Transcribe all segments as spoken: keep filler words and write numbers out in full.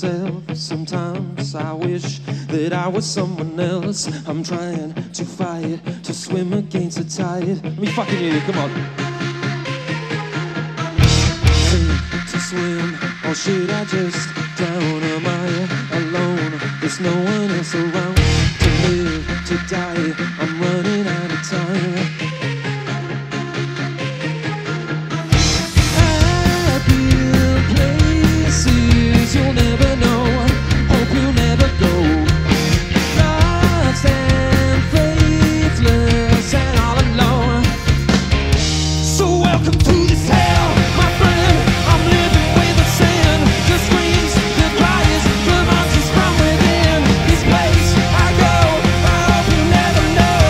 myself. Sometimes I wish that I was someone else. I'm trying to fight, to swim against the tide. Let me fucking hear you, come on. Sink to swim, or should I just drown? Am I alone? There's no one else around. To live, to die, I'm running out of time. You'll never know, hope you'll never go. Lost and faithless and all alone. So welcome to this hell, my friend. I'm living with the sin, the screams, the cries, the monsters from within. This place I go, I hope you never know.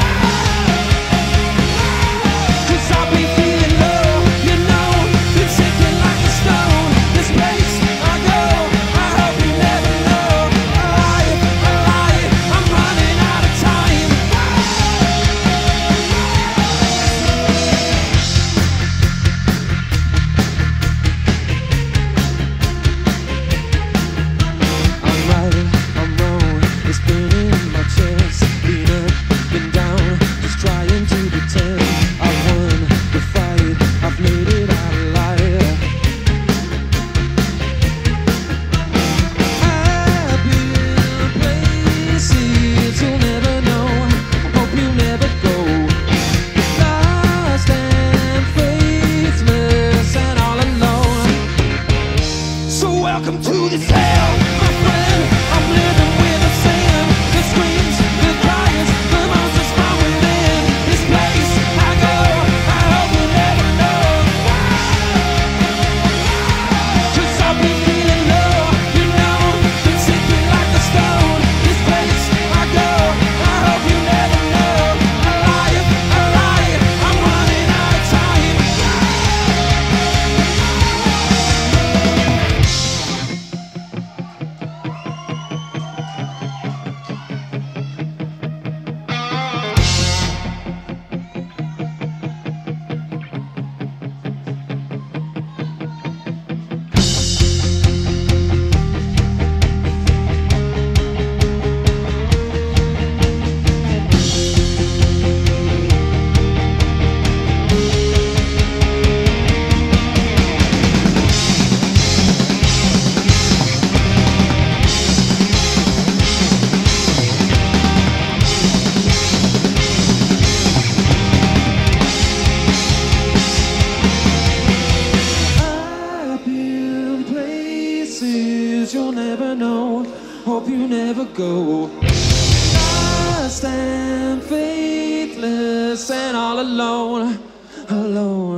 'Cause I'll be feeling low, you know, been sinking like a stone. This place I go, I hope you never know. Alive, alive, I'm running out of time. I'm right, I'm wrong, it's burning in my chest. Been up, been down, just trying to pretend I won the fight, I've made it out alive. I've been places you'll never know, hope you never go. Lost and faithless and all alone. So welcome to this hell, my friend. I'm living with the sin, the screams, the cries, the monsters from within. This place I go, I hope you never know. 'Cause I'll be feeling low, you know, been sinking like a stone. This place I go, I hope you never know. Alive, alive, I'm running out of time. I've been places you'll never know, hope you never go. Lost and faithless and all alone, alone.